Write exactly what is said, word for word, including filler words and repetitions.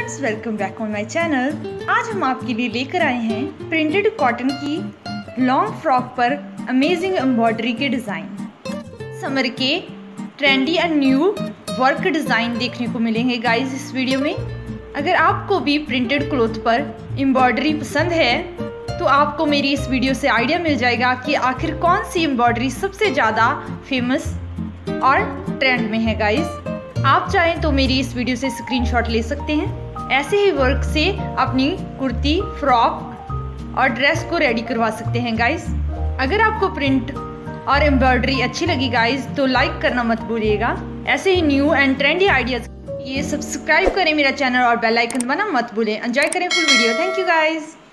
Friends, welcome back on my channel. आज हम आपके लिए लेकर आए हैं प्रिंटेड कॉटन की लॉन्ग फ्रॉक पर अमेजिंग एम्ब्रॉयडरी के डिज़ाइन। समर के trendy and new work design देखने को मिलेंगे गाइस इस वीडियो में। अगर आपको भी प्रिंटेड क्लॉथ पर एम्ब्रॉयडरी पसंद है तो आपको मेरी इस वीडियो से आइडिया मिल जाएगा कि आखिर कौन सी एम्ब्रॉयडरी सबसे ज़्यादा फेमस और ट्रेंड में है गाइस। आप चाहें तो मेरी इस वीडियो से स्क्रीनशॉट ले सकते हैं। ऐसे ही वर्क से अपनी कुर्ती, फ्रॉक और ड्रेस को रेडी करवा सकते हैं गाइस। अगर आपको प्रिंट और एम्ब्रॉयडरी अच्छी लगी गाइस तो लाइक करना मत भूलिएगा। ऐसे ही न्यू एंड ट्रेंडी आइडियाज़ ये सब्सक्राइब करें मेरा चैनल और बेल आइकन दबाना मत भूलें। एंजॉय करें full video. Thank you guys.